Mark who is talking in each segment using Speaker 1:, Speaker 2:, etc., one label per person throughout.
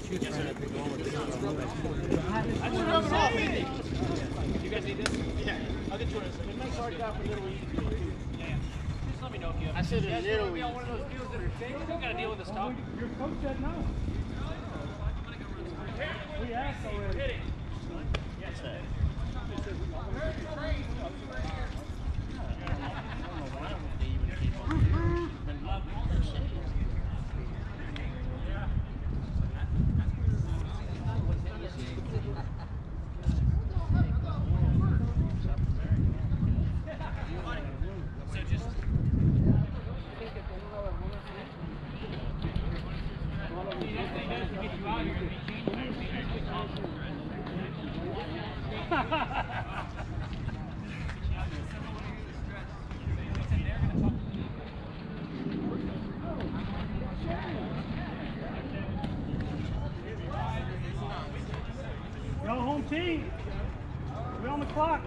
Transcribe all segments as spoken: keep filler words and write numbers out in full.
Speaker 1: You guys need this? Yeah. I'll get you one. It makes our job a little easier. Yeah. Just let me know if you have. I said a little. We on one of those deals that are safe. We got to deal with the stock.
Speaker 2: Your coach said no. We asked already.
Speaker 1: Yes, sir.
Speaker 2: Go home team. We're on the clock.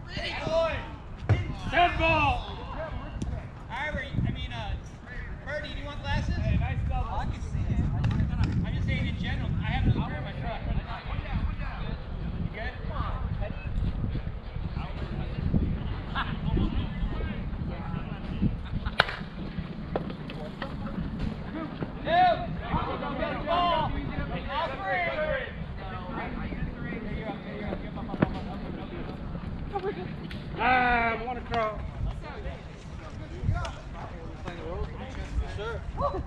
Speaker 2: Dead ball.
Speaker 3: Ivor, I mean, uh, Birdie, do you want glasses? Hey, nice double. I can see it. I'm just saying in general. I have no pair in my truck. You good?
Speaker 2: Ah, one across.
Speaker 3: Sure.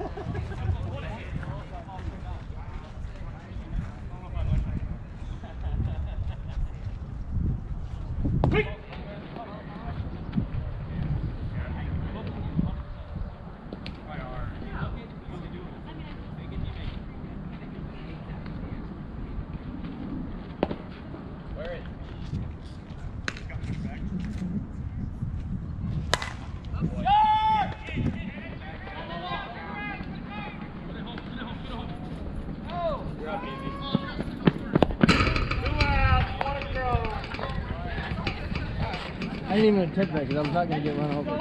Speaker 2: Quick.
Speaker 4: I didn't even attempt that because I was not going to get run over.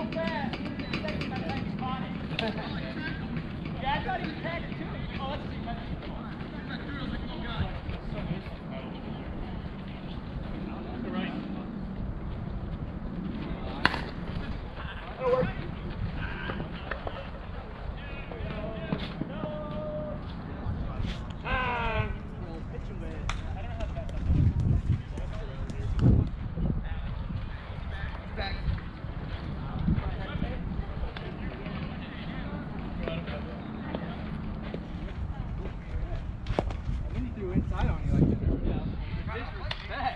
Speaker 3: Yeah, I thought he was tagged too. Oh, let's see.
Speaker 2: That'll work. Ah.
Speaker 3: Inside on you like that. Disrespect.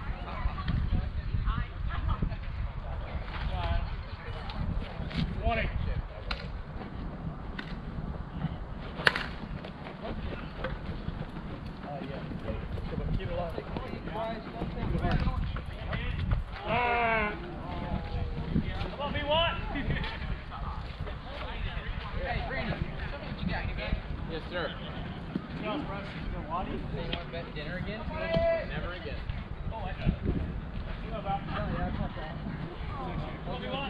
Speaker 2: twenty. Ah.
Speaker 1: Come on, B one.
Speaker 3: Hey, Brandon, show me what you got. You good?
Speaker 4: Yes, sir.
Speaker 3: You want to bet dinner again?
Speaker 4: Never again.
Speaker 1: Oh, I know. You know about
Speaker 3: Well,
Speaker 1: B one.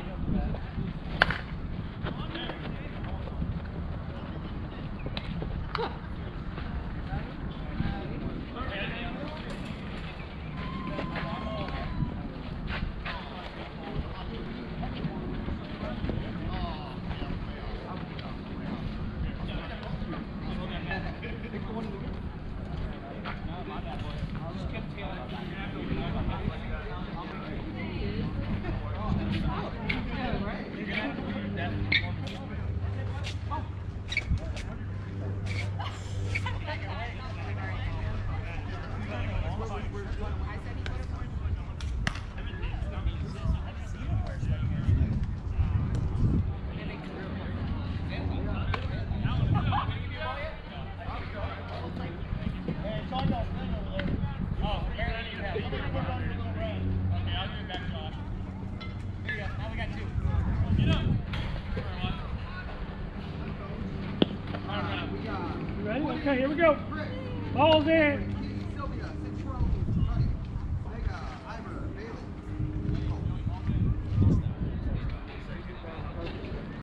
Speaker 2: Ready? Okay, here we go. Ball's in.